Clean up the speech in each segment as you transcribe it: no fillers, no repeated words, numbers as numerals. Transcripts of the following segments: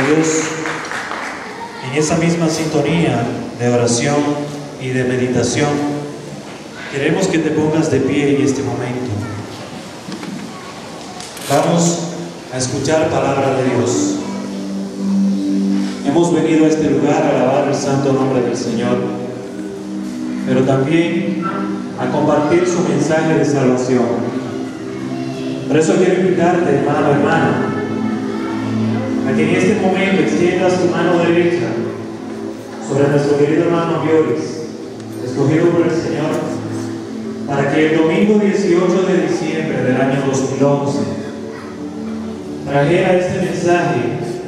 Dios, en esa misma sintonía de oración y de meditación, queremos que te pongas de pie en este momento. Vamos a escuchar palabra de Dios. Hemos venido a este lugar a alabar el santo nombre del Señor, pero también a compartir su mensaje de salvación. Por eso quiero invitarte, hermano, hermana, a que en este momento extiendas tu mano derecha sobre nuestro querido hermano Bioris, escogido por el Señor, para que el domingo 18 de diciembre del año 2011 trajera este mensaje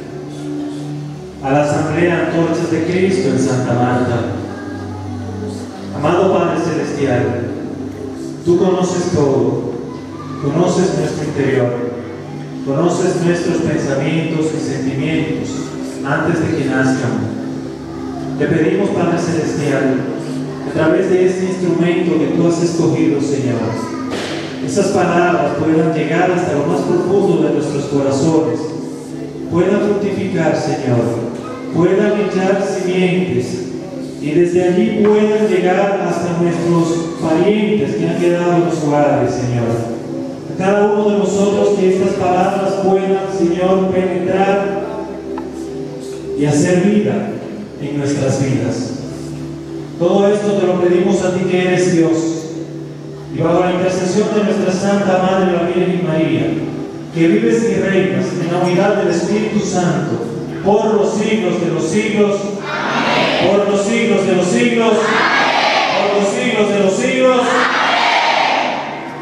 a la Asamblea Antorchas de Cristo en Santa Marta. Amado Padre Celestial, tú conoces todo, conoces nuestro interior, conoces nuestros pensamientos y sentimientos antes de que nazcan. Te pedimos, Padre Celestial, a través de este instrumento que tú has escogido, Señor, esas palabras puedan llegar hasta lo más profundo de nuestros corazones, puedan fructificar, Señor, puedan echar simientes y desde allí puedan llegar hasta nuestros parientes que han quedado en los hogares, Señor. A cada uno de nosotros que estas palabras puedan, Señor, penetrar y hacer vida en nuestras vidas. Todo esto te lo pedimos a ti que eres Dios, y bajo la intercesión de nuestra Santa Madre, la Virgen María, que vives y reinas en la unidad del Espíritu Santo, por los siglos de los siglos. Amén. Por los siglos de los siglos. Amén. Por los siglos de los siglos. Amén.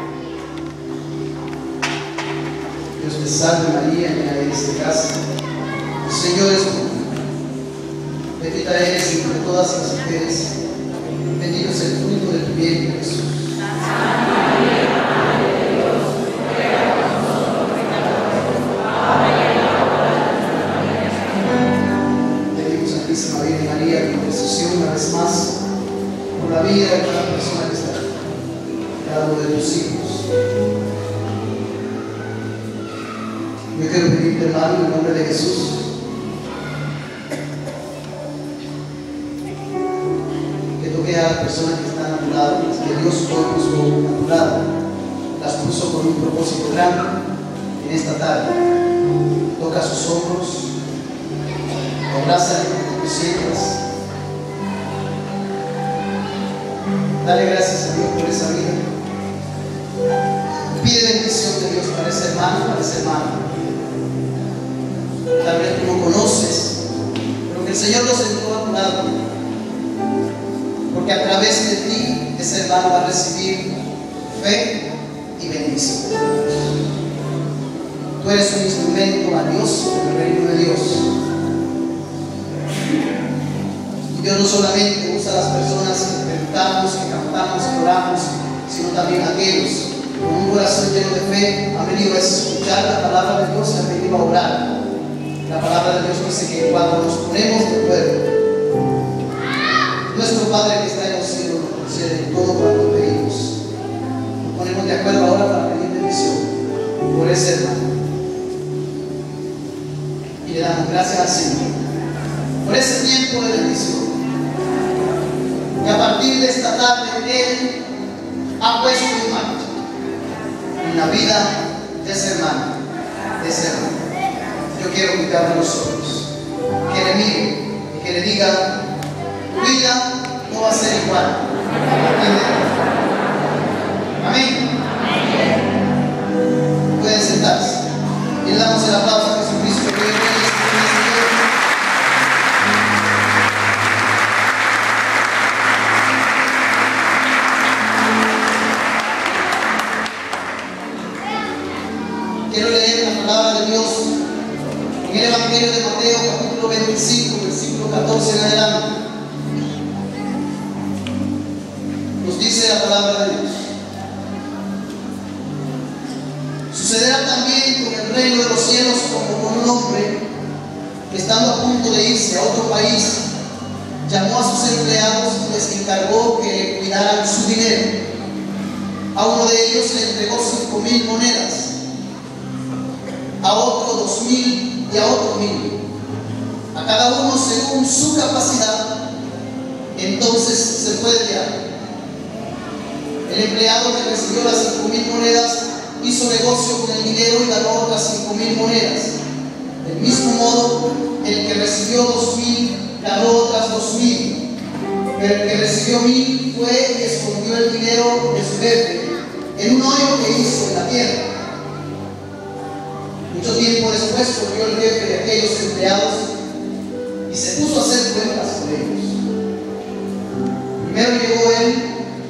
Dios te salve María, llena eres de gracia, el Señor es contigo. Bendita eres entre todas las mujeres, bendito es el fruto de tu vientre, Jesús. Santa María, Madre de Dios, ruega por nosotros pecadores, ahora y en la hora de nuestra muerte. Pedimos a Santísima Virgen María que intercesión una vez más por la vida de cada persona que está aquí, cada uno de tus hijos. Yo quiero pedirte, hermano, en el nombre de Jesús, que toque a las personas que están a tu lado, las que Dios hoy puso a tu lado, las puso con un propósito grande en esta tarde. Toca sus hombros, abraza donde tú sientas. Dale gracias a Dios por esa vida. Pide bendición de Dios para ese hermano, para esa hermana. Tal vez tú no conoces, pero que el Señor lo sentó a tu lado, porque a través de ti ese hermano va a recibir fe y bendición. Tú eres un instrumento valioso del reino de Dios. Y Dios no solamente usa a las personas que predicamos, que cantamos, que oramos, sino también a aquellos con un corazón lleno de fe han venido a escuchar la palabra de Dios y han venido a orar. La palabra de Dios dice que cuando nos ponemos de acuerdo, nuestro Padre que está en los cielos nos concede todo cuanto pedimos. Nos ponemos de acuerdo ahora para pedir bendición por ese hermano. Y le damos gracias al Señor por ese tiempo de bendición. Que a partir de esta tarde Él ha puesto en marcha en la vida de ese hermano, de ese hermano. Yo quiero quitarle los ojos, que le mire y que le diga: tu vida no va a ser igual. Amén. Pueden sentarse y le damos el aplauso a Jesucristo, que hoy es Quiero leer la palabra de Dios en el Evangelio de Mateo, capítulo 25, versículo 14 en adelante. Nos dice la palabra de Dios: sucederá también con el reino de los cielos como con un hombre que, estando a punto de irse a otro país, llamó a sus empleados y les encargó que le cuidaran su dinero. A uno de ellos le entregó 5,000 monedas, a otro 2,000 y a otro 1,000, a cada uno según su capacidad, entonces se puede dar. El empleado que recibió las 5,000 monedas hizo negocio con el dinero y ganó otras 5,000 monedas. Del mismo modo, el que recibió 2,000 ganó otras 2,000. Pero el que recibió 1,000 fue y escondió el dinero de su jefe en un hoyo que hizo en la tierra. Mucho tiempo después volvió el jefe de aquellos empleados y se puso a hacer cuentas con ellos. Primero llegó él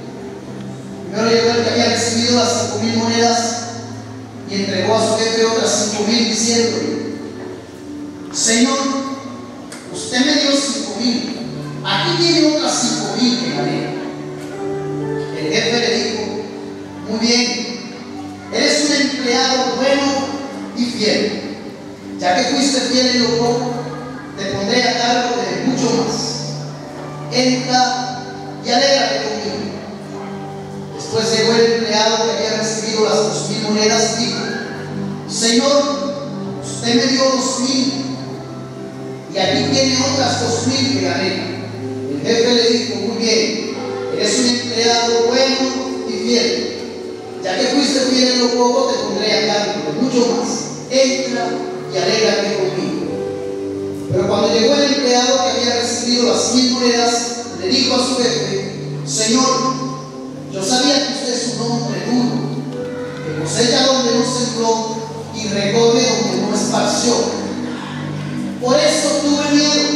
que había recibido las 5,000 monedas y entregó a su jefe otras 5,000 diciéndole: Señor, usted me dio 5,000, aquí tiene otras 5,000 que gané. El jefe le dijo: muy bien, eres un empleado bueno y fiel. Ya que fuiste fiel en lo poco, te pondré a cargo de mucho más. Entra y alégrate conmigo. Después llegó el empleado que había recibido las 2,000 monedas y dijo: Señor, usted me dio 2,000 y aquí tiene otras 2,000 que gané. El jefe le dijo: muy bien, eres un empleado bueno y fiel. Ya que fuiste fiel en lo poco, te pondré a cargo de mucho más. Entra y alégrate conmigo. Pero cuando llegó el empleado que había recibido las 1,000 monedas, le dijo a su jefe: Señor, yo sabía que usted es un hombre duro, que cosecha donde no sembró y recoge donde no esparció. Por eso tuve miedo.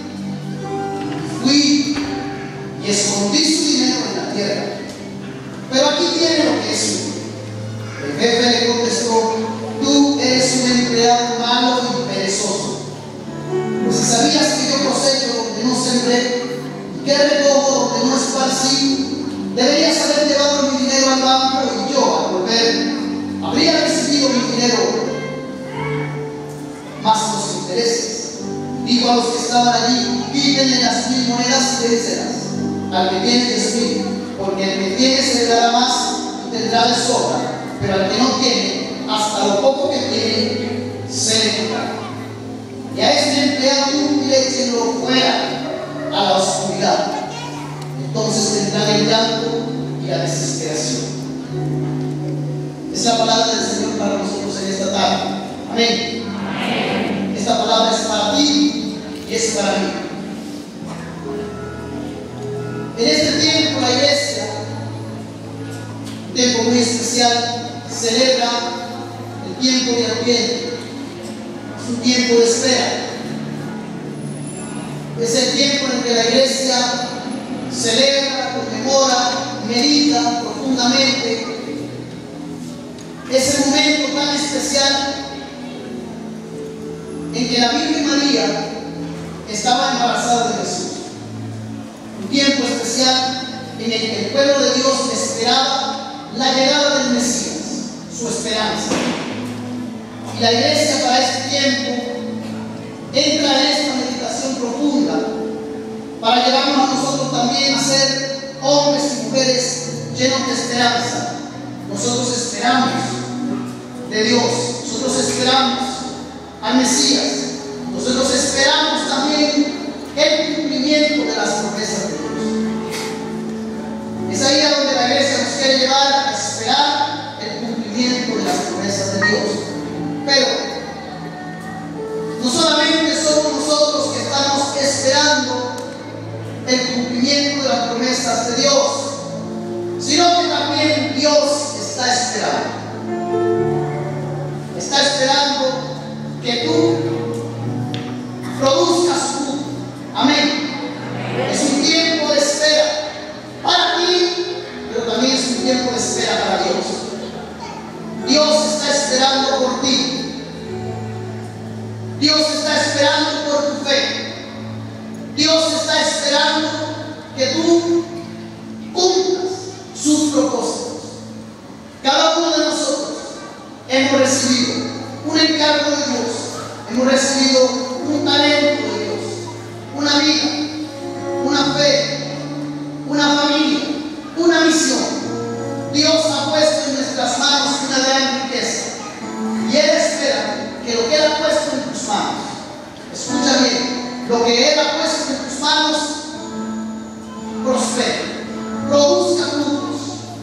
Fui y escondí su dinero en la tierra. Pero aquí tiene lo que es suyo. El jefe le contestó: tú eres un empleado malo y perezoso. Pues si sabías que yo cosecho donde no sembré y que recojo donde no esparcí, deberías haber llevado mi dinero al banco y yo, al volver, habría recibido mi dinero más los intereses. Dijo a los que estaban allí: quítenle las 1,000 monedas y dénselas al que tiene 10,000, porque el que tiene se le dará más y tendrá de sobra, pero al que no tiene, hasta lo poco que tiene se le quitará. Y a este empleado inútil échenlo fuera a la oscuridad. Entonces tendrán el llanto y la desesperación. Es la palabra del Señor para nosotros en esta tarde. Amén. Amén. Esta palabra es para ti y es para mí. En este tiempo la iglesia, un tiempo muy especial, celebra el tiempo de Adviento. Es un tiempo de espera. Es el tiempo en que la iglesia celebra, conmemora, medita profundamente. Es el momento tan especial en que la Virgen María estaba embarazada de Jesús. Un tiempo especial en el que el pueblo de Dios esperaba la llegada del Mesías, su esperanza. Y la iglesia para este tiempo entra en esta meditación profunda para llevarnos a nosotros también a ser hombres y mujeres llenos de esperanza. Nosotros esperamos de Dios, nosotros esperamos al Mesías, nosotros esperamos también el cumplimiento de las promesas de Dios. Es ahí a donde la iglesia nos quiere llevar a esperar el cumplimiento de las promesas de Dios. Pero no solamente somos nosotros que estamos esperando el cumplimiento de las promesas de Dios, sino que también Dios está esperando. Está esperando que tú produzcas fruto. Amén. Es un tiempo de espera para ti, pero también es un tiempo de espera para Dios. Dios está esperando por ti. Dios está esperando por tu fe. Dios está esperando que tú cumplas sus propósitos. Cada uno de nosotros hemos recibido un encargo de Dios, hemos recibido un talento de Dios, una vida, una fe, una familia, una misión. Dios ha puesto en nuestras manos una gran riqueza y Él espera que lo que Él ha puesto en tus manos que Él ha puesto en tus manos prosperen, produzcan frutos.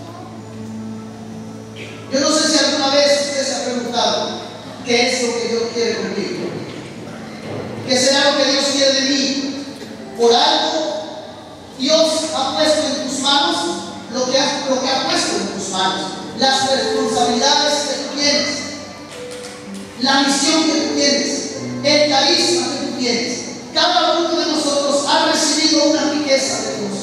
Yo no sé si alguna vez usted se ha preguntado qué es lo que Dios quiere conmigo, qué será lo que Dios quiere de mí. Por algo Dios ha puesto en tus manos lo que ha puesto en tus manos, las responsabilidades que tú tienes, la misión que tú tienes, el carisma que tú tienes. Cada uno de nosotros ha recibido una riqueza de Dios.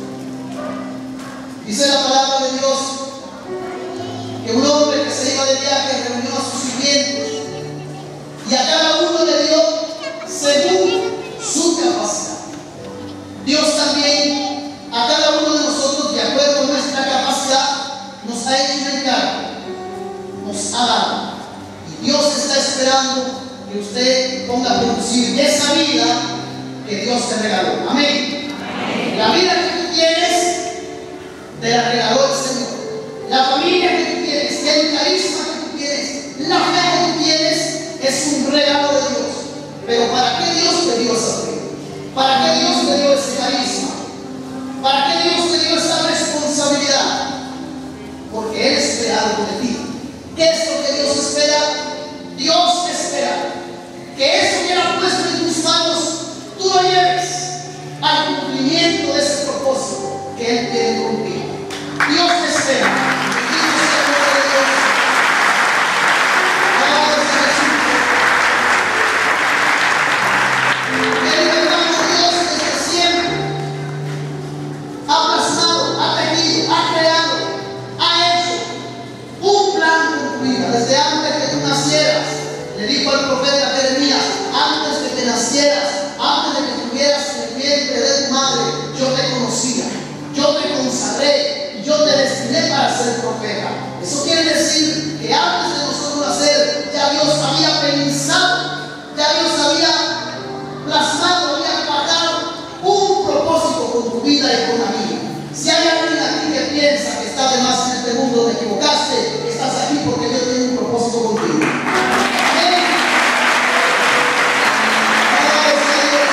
Dice la palabra de Dios que un hombre que se iba de viaje reunió a sus sirvientes y a cada uno le dio según su capacidad. Dios también a cada uno de nosotros, de acuerdo a nuestra capacidad, nos ha hecho un encargo, nos ha dado. Y Dios está esperando que usted ponga a producir esa vida que Dios te regaló. Amén. Amén. La vida que tú tienes te la regaló el Señor. La familia que tú tienes, el carisma que tú tienes, la fe que tú tienes, es un regalo de Dios. Pero ¿para qué Dios te dio esa fe? ¿Para qué Dios te dio ese carisma? ¿Para qué Dios te dio esa responsabilidad? Porque Él espera algo de ti. ¿Qué es lo que Dios espera? Dios espera que eso que Él ha puesto en tus manos, tú lo lleves al cumplimiento de ese propósito que Él tiene contigo. Dios te espera. Bendito sea el nombre de Dios. Alabado sea Jesús. El hermano Dios desde siempre ha plasmado, ha tejido, ha creado, ha hecho un plan con tu vida. Desde antes que tú nacieras, le dijo al profeta Jeremías, antes de que nacieras, antes de que estuvieras en el vientre de tu madre, yo te conocía, yo te consagré, yo te destiné para ser profeta. Eso quiere decir que antes de nosotros nacer, ya Dios había pensado, ya Dios había plasmado, había pagado un propósito con tu vida y con la mía. Si hay alguien aquí que piensa que está de más en este mundo, te equivocaste, estás aquí porque Dios tiene un propósito contigo. Amén. Alabado sea Dios.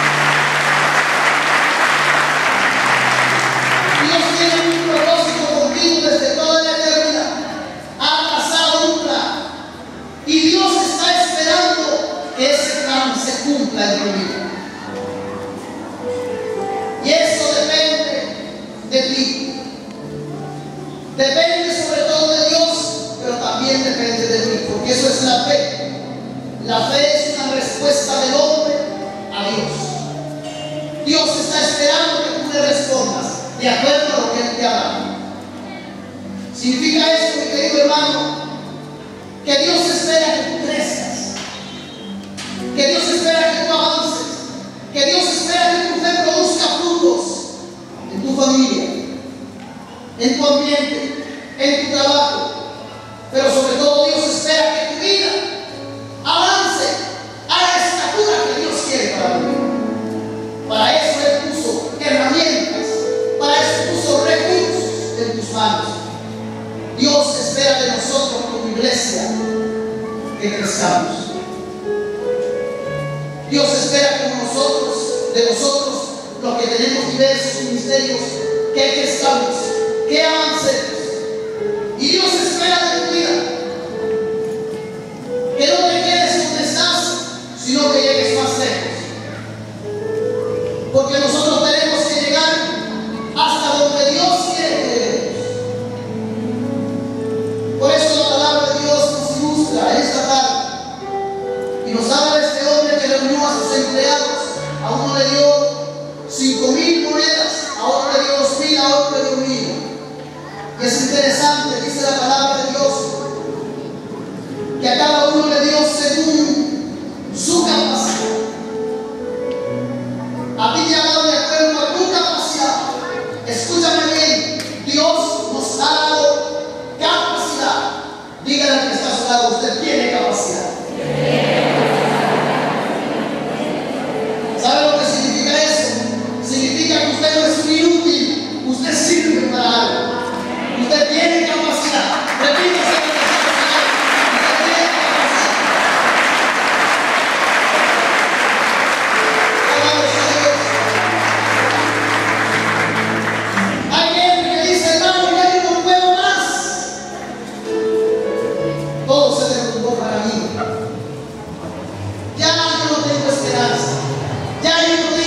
Dios tiene un propósito contigo desde toda la eternidad. Ha trazado un plan. Y Dios está esperando que ese plan se cumpla en tu vida. Y eso depende de ti. Depende sobre todo de Dios, pero también depende de ti, porque eso es la fe. La fe es una respuesta del hombre a Dios. Dios está esperando que tú le respondas de acuerdo a lo que Él te ha dado. Significa esto, mi querido hermano, que Dios espera que tú crezcas, que Dios espera que tú avances, que Dios espera que tu fe produzca frutos en tu familia, en tu ambiente, en tu trabajo. Pero sobre todo Dios espera que tu vida avance a la estatura que Dios quiere para ti. Para eso Él puso herramientas, para eso puso recursos en tus manos. Dios espera de nosotros como iglesia que crezcamos. Dios espera de nosotros, los que tenemos diversos ministerios, que crezcamos, que avancemos. Y Dios espera de tu vida que no te quedes donde estás, sino que llegues más lejos. Porque nosotros tenemos que llegar hasta donde Dios quiere que lleguemos. Por eso la palabra de Dios nos ilustra en esta tarde y nos habla de este hombre que reunió a sus empleados. A uno le dio 5,000 monedas, a otro le dio 2,000, a otro le dio 1,000. Y es interesante, dice la palabra de Dios, que a cada uno le dio según su capacidad. A ti te ha dado de acuerdo a tu capacidad. Escúchame bien, Dios nos ha dado capacidad. Dígale al que está a su lado, usted tiene capacidad. ¿Sabe lo que significa eso? Significa que usted no es un inútil, usted sirve para algo. Usted tiene capacidad. esperanza. Ya yo no